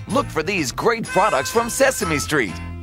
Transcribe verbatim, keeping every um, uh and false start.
Look for these great products from Sesame Street.